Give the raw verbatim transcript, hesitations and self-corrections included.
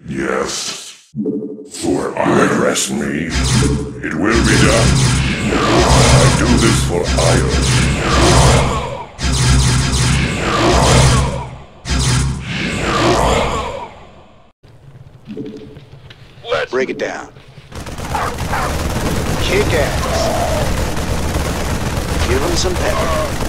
Yes. For I address me, it will be done. I do this for hire. Let's break it down. Kick ass. Give him some pepper.